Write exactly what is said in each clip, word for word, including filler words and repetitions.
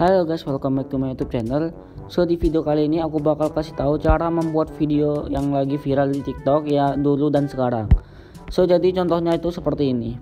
Halo guys, welcome back to my YouTube channel. So di video kali ini aku bakal kasih tahu cara membuat video yang lagi viral di TikTok ya dulu dan sekarang. So jadi contohnya itu seperti ini.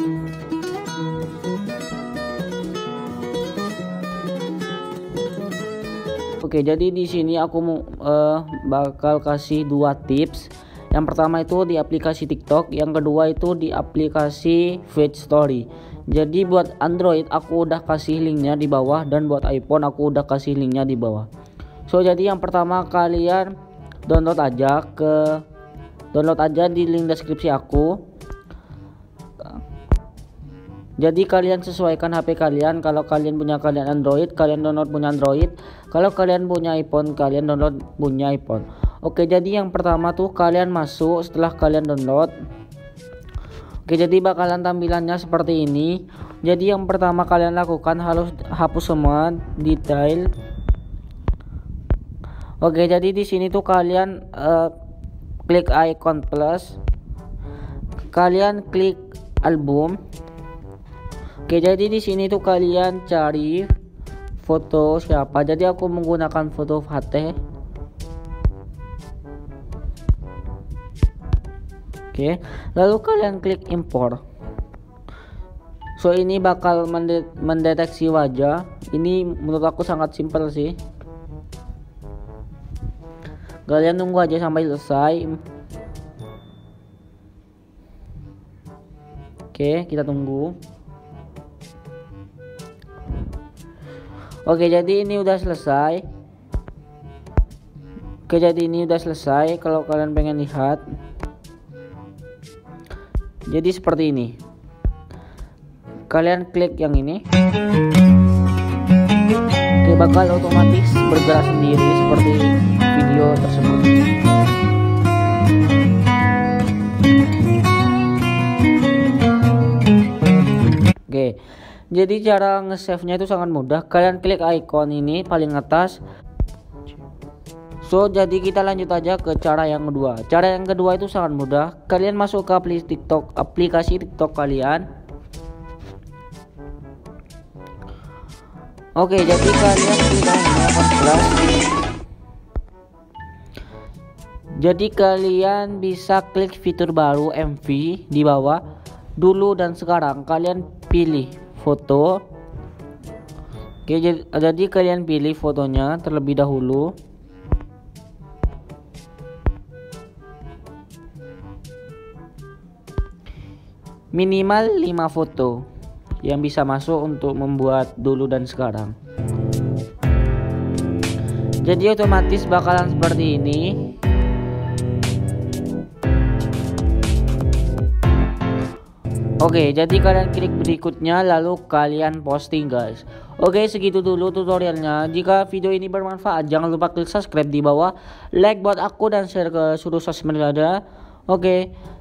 Oke, jadi di sini aku mau uh, bakal kasih dua tips. Yang pertama itu di aplikasi TikTok, yang kedua itu di aplikasi Feed Story. Jadi buat Android aku udah kasih linknya di bawah, dan buat iPhone aku udah kasih linknya di bawah. So jadi yang pertama kalian download aja ke download aja di link deskripsi aku. Jadi kalian sesuaikan H P kalian. Kalau kalian punya kalian Android, kalian download punya Android. Kalau kalian punya iPhone, kalian download punya iPhone. Oke, jadi yang pertama tuh kalian masuk setelah kalian download. Oke, jadi bakalan tampilannya seperti ini. Jadi yang pertama kalian lakukan harus hapus semua detail. Oke, jadi di sini tuh kalian uh, klik icon plus. Kalian klik album. Oke, jadi di sini tuh kalian cari foto siapa. Jadi aku menggunakan foto Fateh. Oke, lalu kalian klik import. So ini bakal mendeteksi wajah. Ini menurut aku sangat simpel sih. Kalian tunggu aja sampai selesai. Oke, kita tunggu. Oke, jadi ini udah selesai. Oke, jadi ini udah selesai. Kalau kalian pengen lihat, jadi seperti ini. Kalian klik yang ini. Oke, bakal otomatis bergerak sendiri seperti video tersebut. Oke, jadi cara nge-save-nya itu sangat mudah. Kalian klik icon ini paling atas. So jadi kita lanjut aja ke cara yang kedua. Cara yang kedua itu sangat mudah. Kalian masuk ke aplikasi TikTok, aplikasi TikTok kalian. Oke, jadi kalian klik plus. Jadi kalian bisa klik fitur baru M V di bawah. Dulu dan sekarang kalian pilih foto. Oke, jadi, jadi kalian pilih fotonya terlebih dahulu. Minimal lima foto yang bisa masuk untuk membuat dulu dan sekarang. Jadi otomatis bakalan seperti ini. Oke, jadi kalian klik berikutnya lalu kalian posting guys. Oke, segitu dulu tutorialnya. Jika video ini bermanfaat, jangan lupa klik subscribe di bawah, like buat aku, dan share ke seluruh sosial media. Oke.